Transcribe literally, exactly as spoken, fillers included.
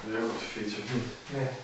Wil je ook op de fiets of niet? Nee.